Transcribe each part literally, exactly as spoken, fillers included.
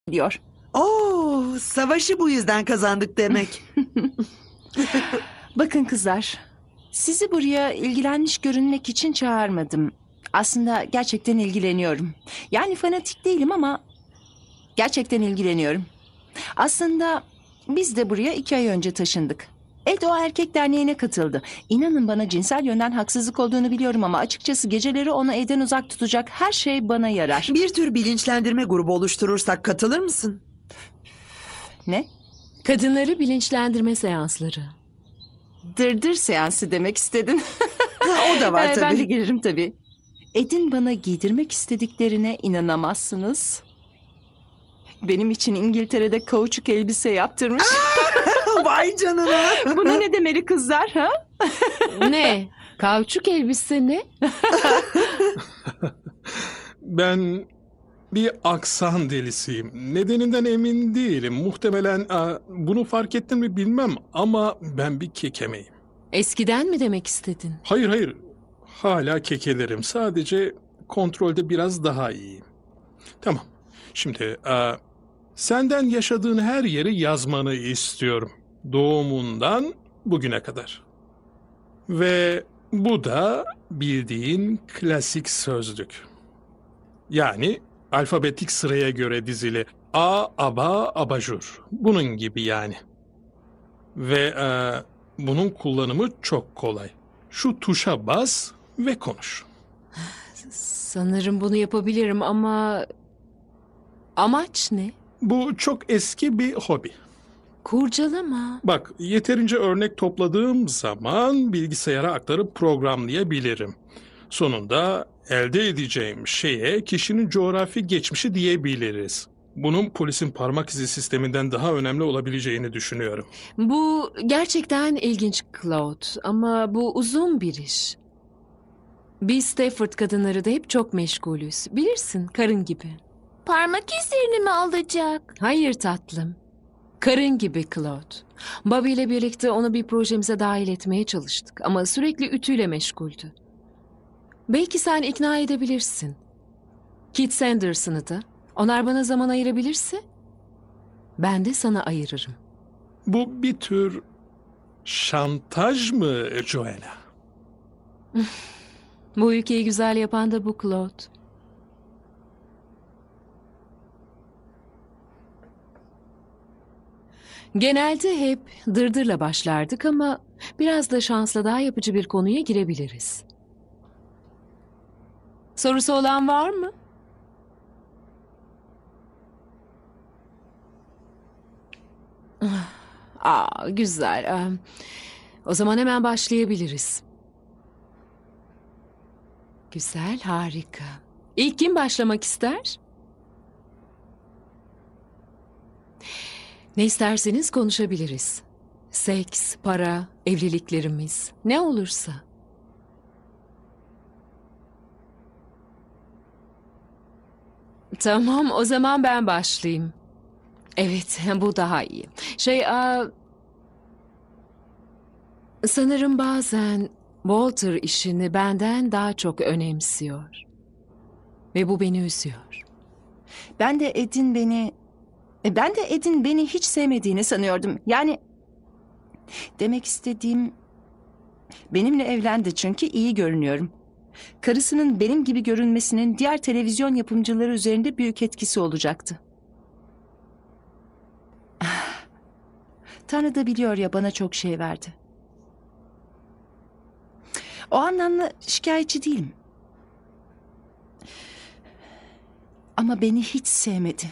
diyor. Oo, savaşı bu yüzden kazandık demek. Bakın kızlar, sizi buraya ilgilenmiş görünmek için çağırmadım. Aslında gerçekten ilgileniyorum. Yani fanatik değilim ama gerçekten ilgileniyorum. Aslında biz de buraya iki ay önce taşındık. Ed o erkek derneğine katıldı. İnanın bana cinsel yönden haksızlık olduğunu biliyorum ama açıkçası geceleri onu evden uzak tutacak her şey bana yarar. Bir tür bilinçlendirme grubu oluşturursak katılır mısın? Ne? Kadınları bilinçlendirme seansları. Dırdır seansı demek istedin. Ha, o da var Ee, tabii. Ben de gelirim tabii. Ed'in bana giydirmek istediklerine inanamazsınız. Benim için İngiltere'de kauçuk elbise yaptırmış. Vay canına. Buna ne demeli kızlar ha? Ne? Kauçuk elbise ne? Ben bir aksan delisiyim. Nedeninden emin değilim. Muhtemelen aa, bunu fark ettin mi bilmem ama ben bir kekemeyim. Eskiden mi demek istedin? Hayır hayır. Hala kekelerim. Sadece kontrolde biraz daha iyiyim. Tamam. Şimdi aa, senden yaşadığın her yeri yazmanı istiyorum. Doğumundan bugüne kadar. Ve bu da bildiğin klasik sözlük. Yani alfabetik sıraya göre dizili. A, aba, abajur. Bunun gibi yani. Ve e, bunun kullanımı çok kolay. Şu tuşa bas ve konuş. Sanırım bunu yapabilirim ama... Amaç ne? Bu çok eski bir hobi. Kurcalama. Bak, yeterince örnek topladığım zaman bilgisayara aktarıp programlayabilirim. Sonunda elde edeceğim şeye kişinin coğrafi geçmişi diyebiliriz. Bunun polisin parmak izi sisteminden daha önemli olabileceğini düşünüyorum. Bu gerçekten ilginç Claude ama bu uzun bir iş. Biz Stafford kadınları da hep çok meşgulüz. Bilirsin, karın gibi. Parmak izlerini mi alacak? Hayır tatlım. Karın gibi Claude. Bobby ile birlikte onu bir projemize dahil etmeye çalıştık ama sürekli ütüyle meşguldü. Belki sen ikna edebilirsin. Kit Sanderson'ı da. Onlar bana zaman ayırabilirse ben de sana ayırırım. Bu bir tür şantaj mı Joanna? Bu ülkeyi güzel yapan da bu Claude. Genelde hep dırdırla başlardık ama biraz da şansla daha yapıcı bir konuya girebiliriz. Sorusu olan var mı? Aa, güzel. Ee, O zaman hemen başlayabiliriz. Güzel, harika. İlk kim başlamak ister? Ne isterseniz konuşabiliriz. Seks, para, evliliklerimiz, ne olursa. Tamam, o zaman ben başlayayım. Evet, bu daha iyi. Şey, aa, sanırım bazen Walter işini benden daha çok önemsiyor. Ve bu beni üzüyor. Ben de Ed'in beni... e, Ben de Ed'in beni hiç sevmediğini sanıyordum. Yani... Demek istediğim... Benimle evlendi çünkü iyi görünüyorum. Karısının benim gibi görünmesinin diğer televizyon yapımcıları üzerinde büyük etkisi olacaktı. Ah, Tanrı da biliyor ya bana çok şey verdi. O anlamda şikayetçi değilim. Ama beni hiç sevmedi.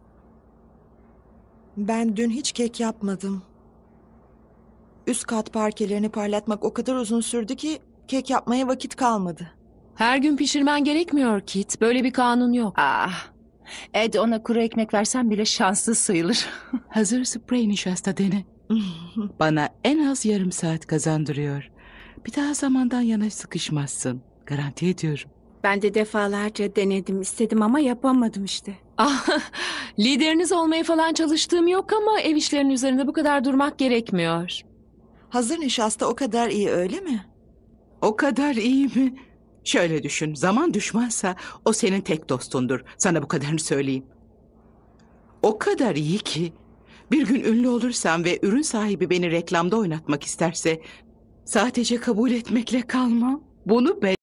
Ben dün hiç kek yapmadım. Üst kat parkelerini parlatmak o kadar uzun sürdü ki kek yapmaya vakit kalmadı. Her gün pişirmen gerekmiyor Kit. Böyle bir kanun yok. Ah, Ed ona kuru ekmek versen bile şanssız sayılır. Hazır sprey nişasta dene. Bana en az yarım saat kazandırıyor. Bir daha zamandan yana sıkışmazsın. Garanti ediyorum. Ben de defalarca denedim istedim ama yapamadım işte. Ah, lideriniz olmaya falan çalıştığım yok ama ev işlerinin üzerinde bu kadar durmak gerekmiyor. Hazır nişasta o kadar iyi öyle mi? O kadar iyi mi? Şöyle düşün. Zaman düşmansa o senin tek dostundur. Sana bu kadarını söyleyeyim. O kadar iyi ki bir gün ünlü olursam ve ürün sahibi beni reklamda oynatmak isterse sadece kabul etmekle kalmam. Bunu ben